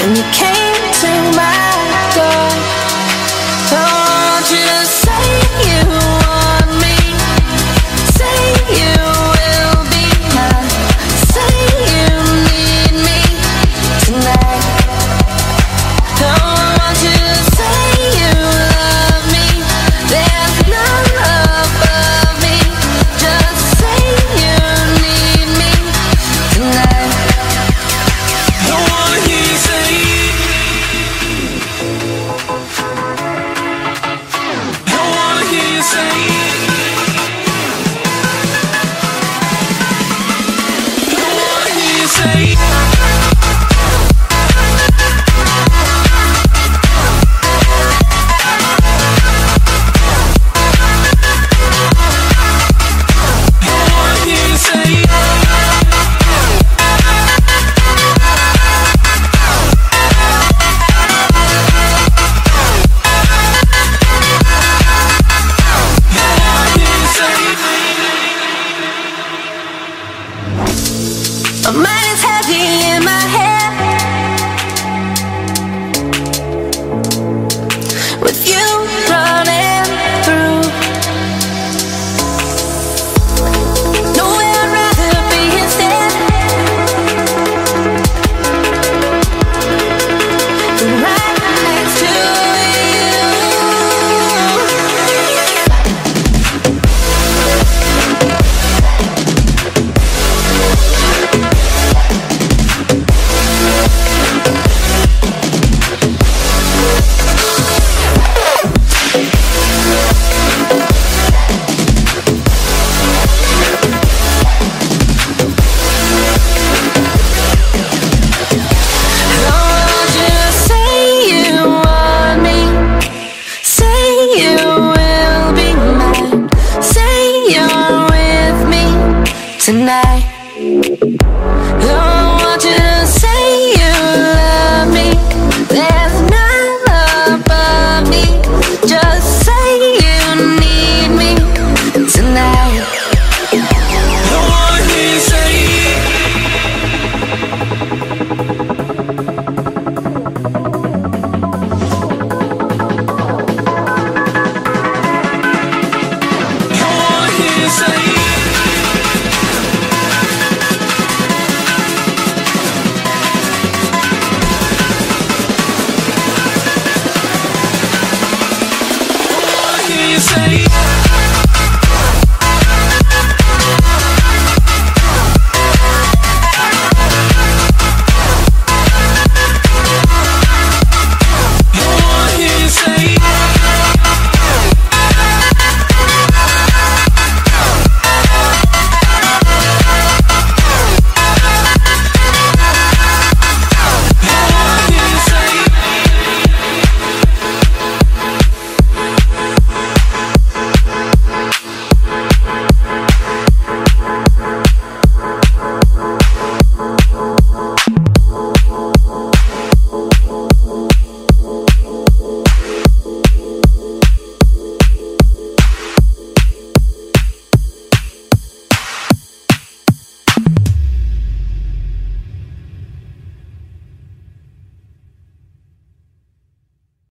when you came to my door. I want you to say you want me, say you will be mine, say you need me tonight. I want you to say you love me, there's none above me, just say you need me tonight. I wanna hear you say, I wanna hear you say, I wanna hear you say. My mind is heavy in my head with you running through. Nowhere I'd rather be instead than right next to tonight. I want you to say